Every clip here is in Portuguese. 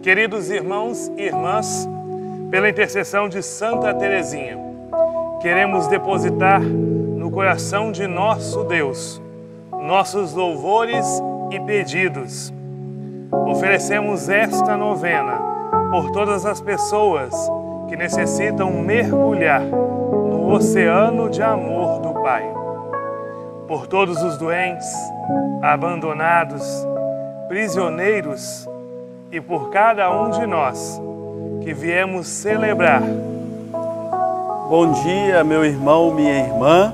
Queridos irmãos e irmãs, pela intercessão de Santa Teresinha, queremos depositar no coração de nosso Deus nossos louvores e pedidos. Oferecemos esta novena por todas as pessoas que necessitam mergulhar no oceano de amor do Pai. Por todos os doentes, abandonados, prisioneiros e por cada um de nós que viemos celebrar. Bom dia, meu irmão, minha irmã.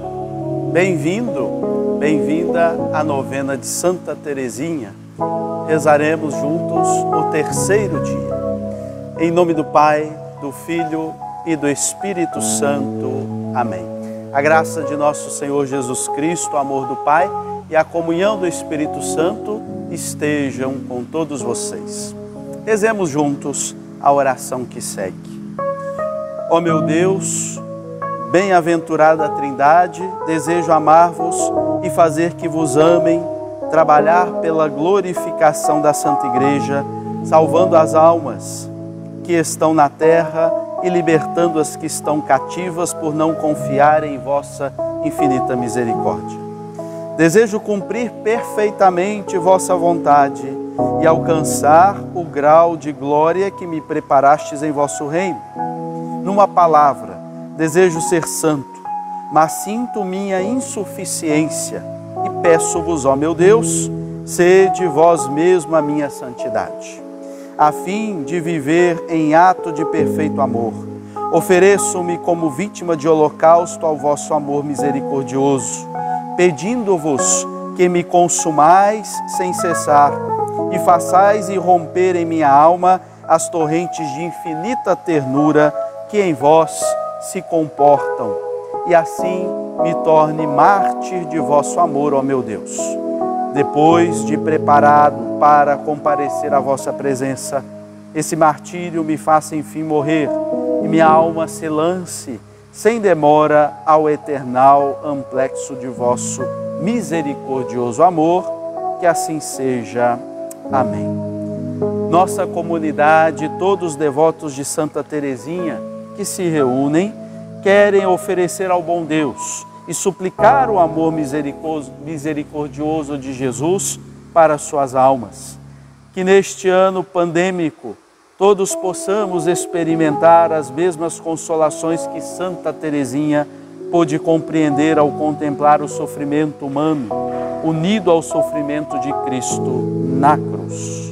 Bem-vindo, bem-vinda à novena de Santa Teresinha. Rezaremos juntos o terceiro dia. Em nome do Pai, do Filho e do Espírito Santo. Amém. A graça de nosso Senhor Jesus Cristo, o amor do Pai e a comunhão do Espírito Santo estejam com todos vocês. Rezemos juntos a oração que segue. Ó meu Deus, bem-aventurada Trindade, desejo amar-vos e fazer que vos amem, trabalhar pela glorificação da Santa Igreja, salvando as almas que estão na terra e libertando as que estão cativas por não confiarem em vossa infinita misericórdia. Desejo cumprir perfeitamente vossa vontade e alcançar o grau de glória que me preparastes em vosso reino. Numa palavra, desejo ser santo, mas sinto minha insuficiência e peço-vos, ó meu Deus, sede vós mesmo a minha santidade. A fim de viver em ato de perfeito amor, ofereço-me como vítima de holocausto ao vosso amor misericordioso, pedindo-vos que me consumais sem cessar e façais irromper em minha alma as torrentes de infinita ternura que em vós se comportam, e assim me torne mártir de vosso amor, ó meu Deus. Depois de preparado para comparecer à vossa presença, esse martírio me faça enfim morrer e minha alma se lance sem demora ao eternal amplexo de vosso misericordioso amor, que assim seja. Amém. Nossa comunidade, todos os devotos de Santa Teresinha que se reúnem, querem oferecer ao bom Deus e suplicar o amor misericordioso de Jesus para suas almas. Que neste ano pandêmico todos possamos experimentar as mesmas consolações que Santa Teresinha pôde compreender ao contemplar o sofrimento humano, unido ao sofrimento de Cristo na cruz.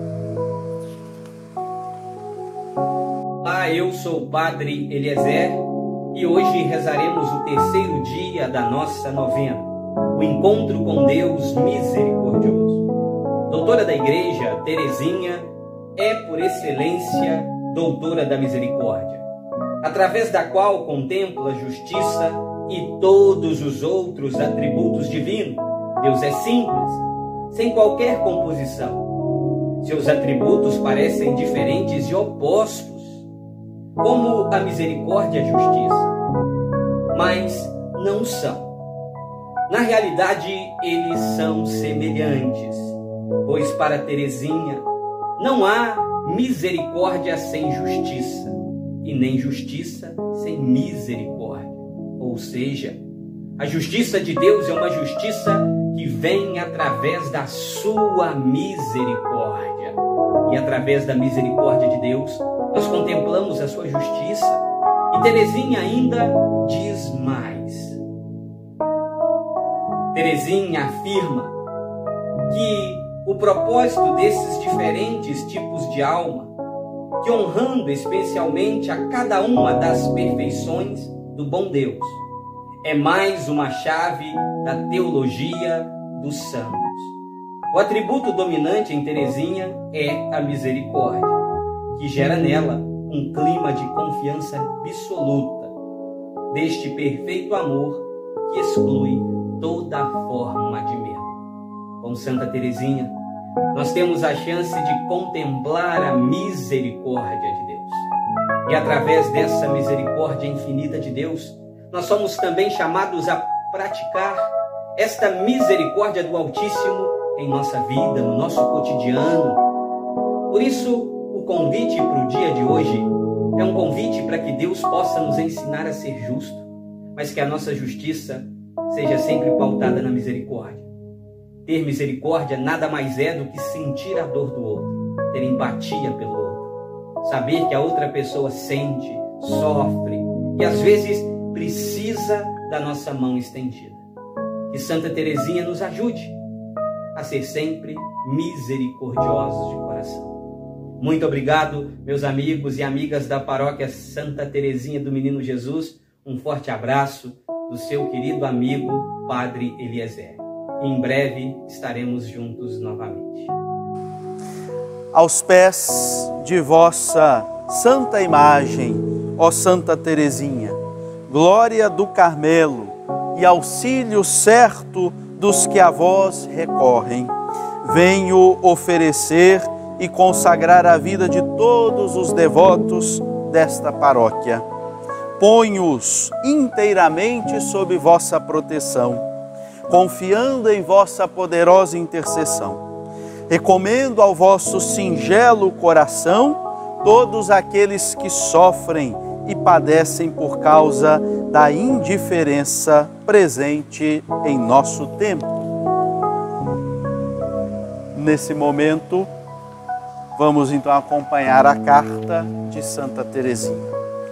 Olá, eu sou o Padre Eliezer e hoje rezaremos o terceiro dia da nossa novena, o encontro com Deus misericordioso. Doutora da Igreja, Teresinha é, por excelência, doutora da misericórdia, através da qual contempla a justiça e todos os outros atributos divinos. Deus é simples, sem qualquer composição. Seus atributos parecem diferentes e opostos, como a misericórdia e a justiça, mas não são. Na realidade, eles são semelhantes, pois para Teresinha não há misericórdia sem justiça, e nem justiça sem misericórdia. Ou seja, a justiça de Deus é uma justiça que vem através da sua misericórdia. E através da misericórdia de Deus, nós contemplamos a sua justiça. E Teresinha ainda diz mais. Teresinha afirma que o propósito desses diferentes tipos de alma, que honrando especialmente a cada uma das perfeições do bom Deus, é mais uma chave da teologia dos santos. O atributo dominante em Teresinha é a misericórdia, que gera nela um clima de confiança absoluta, deste perfeito amor que exclui toda forma de medo. Com Santa Teresinha, nós temos a chance de contemplar a misericórdia de Deus. E através dessa misericórdia infinita de Deus, nós somos também chamados a praticar esta misericórdia do Altíssimo em nossa vida, no nosso cotidiano. Por isso, o O convite para o dia de hoje é um convite para que Deus possa nos ensinar a ser justo, mas que a nossa justiça seja sempre pautada na misericórdia. Ter misericórdia nada mais é do que sentir a dor do outro, ter empatia pelo outro, saber que a outra pessoa sente, sofre e às vezes precisa da nossa mão estendida. Que Santa Teresinha nos ajude a ser sempre misericordiosos de coração. Muito obrigado, meus amigos e amigas da Paróquia Santa Teresinha do Menino Jesus. Um forte abraço do seu querido amigo, Padre Eliezer. Em breve estaremos juntos novamente. Aos pés de vossa santa imagem, ó Santa Teresinha, glória do Carmelo e auxílio certo dos que a vós recorrem, venho oferecer e consagrar a vida de todos os devotos desta paróquia. Ponho-os inteiramente sob vossa proteção, confiando em vossa poderosa intercessão. Recomendo ao vosso singelo coração todos aqueles que sofrem e padecem por causa da indiferença presente em nosso tempo. Nesse momento, vamos então acompanhar a carta de Santa Teresinha.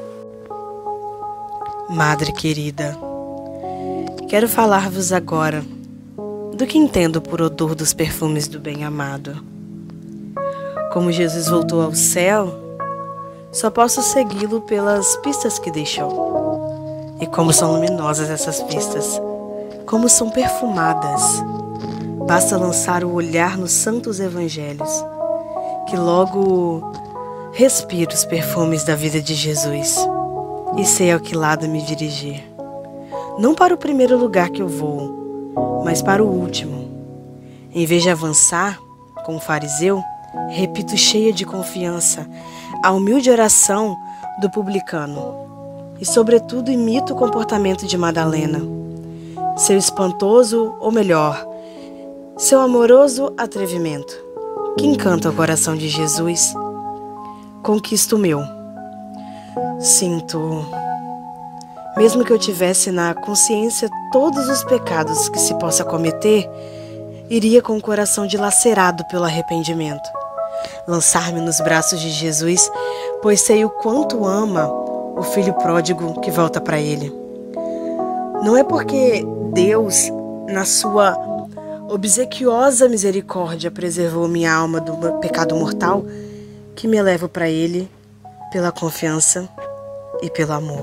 Madre querida, quero falar-vos agora do que entendo por odor dos perfumes do bem-amado. Como Jesus voltou ao céu, só posso segui-lo pelas pistas que deixou. E como são luminosas essas pistas, como são perfumadas. Basta lançar o olhar nos santos evangelhos, que logo respiro os perfumes da vida de Jesus e sei a que lado me dirigir. Não para o primeiro lugar que eu vou, mas para o último. Em vez de avançar, como o fariseu, repito cheia de confiança a humilde oração do publicano e, sobretudo, imito o comportamento de Madalena. Seu espantoso, ou melhor, seu amoroso atrevimento, que encanta o coração de Jesus, conquista o meu. Sinto, mesmo que eu tivesse na consciência todos os pecados que se possa cometer, iria com o coração dilacerado pelo arrependimento, lançar-me nos braços de Jesus, pois sei o quanto ama o filho pródigo que volta para ele. Não é porque Deus, na sua obsequiosa misericórdia, preservou minha alma do pecado mortal, que me elevo para ele pela confiança e pelo amor.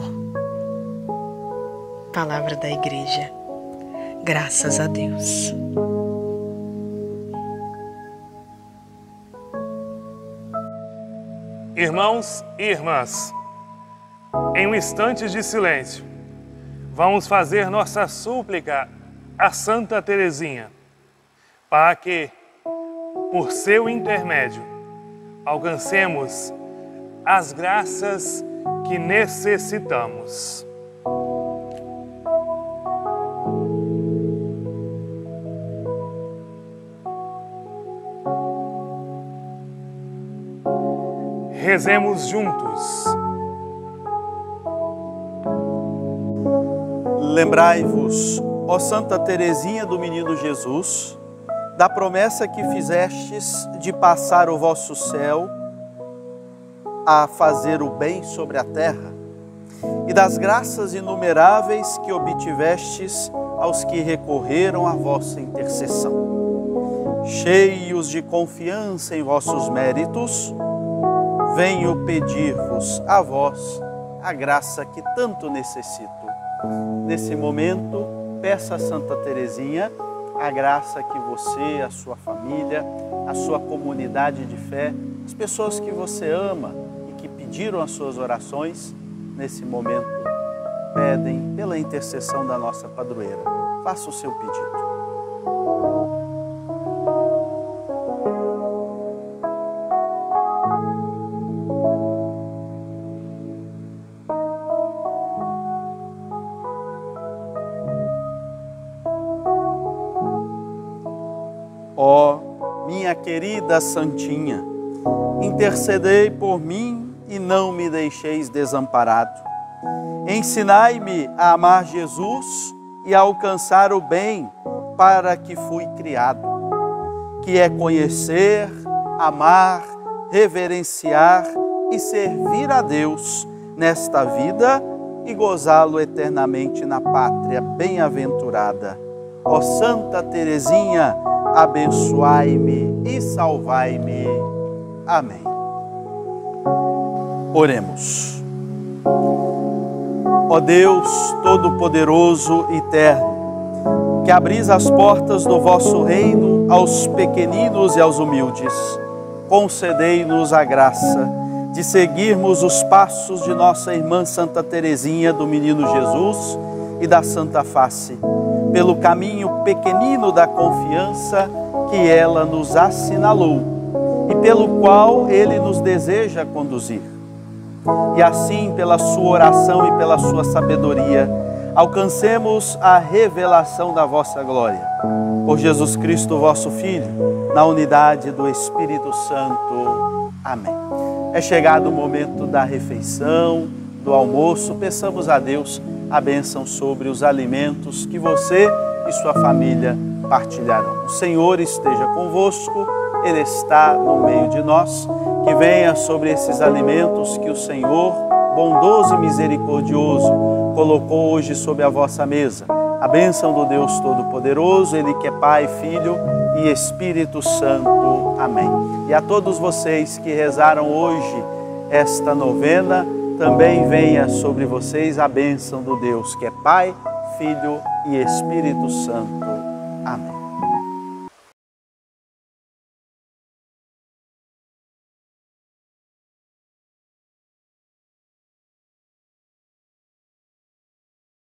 Palavra da Igreja. Graças a Deus. Irmãos e irmãs, em um instante de silêncio, vamos fazer nossa súplica a Santa Teresinha, para que, por seu intermédio, alcancemos as graças que necessitamos. Rezemos juntos. Lembrai-vos, ó Santa Teresinha do Menino Jesus, da promessa que fizestes de passar o vosso céu a fazer o bem sobre a terra, e das graças inumeráveis que obtivestes aos que recorreram à vossa intercessão. Cheios de confiança em vossos méritos, venho pedir-vos a vós a graça que tanto necessito. Nesse momento, peça a Santa Teresinha a graça que você, a sua família, a sua comunidade de fé, as pessoas que você ama e que pediram as suas orações, nesse momento, pedem pela intercessão da nossa padroeira. Faça o seu pedido. Ó minha querida Santinha, intercedei por mim e não me deixeis desamparado. Ensinai-me a amar Jesus e a alcançar o bem para que fui criado, que é conhecer, amar, reverenciar e servir a Deus nesta vida e gozá-lo eternamente na pátria bem-aventurada. Ó Santa Teresinha, abençoai-me e salvai-me. Amém. Oremos. Ó Deus Todo-Poderoso e Eterno, que abris as portas do vosso reino aos pequeninos e aos humildes, concedei-nos a graça de seguirmos os passos de nossa irmã Santa Teresinha do Menino Jesus e da Santa Face, pelo caminho pequenino da confiança que ela nos assinalou e pelo qual ele nos deseja conduzir. E assim, pela sua oração e pela sua sabedoria, alcancemos a revelação da vossa glória. Por Jesus Cristo, vosso Filho, na unidade do Espírito Santo. Amém. É chegado o momento da refeição, do almoço. Peçamos a Deus a bênção sobre os alimentos que você e sua família partilharão. O Senhor esteja convosco, Ele está no meio de nós. Que venha sobre esses alimentos que o Senhor, bondoso e misericordioso, colocou hoje sobre a vossa mesa. A bênção do Deus Todo-Poderoso, Ele que é Pai, Filho e Espírito Santo. Amém. E a todos vocês que rezaram hoje esta novena, também venha sobre vocês a bênção do Deus que é Pai, Filho e Espírito Santo. Amém.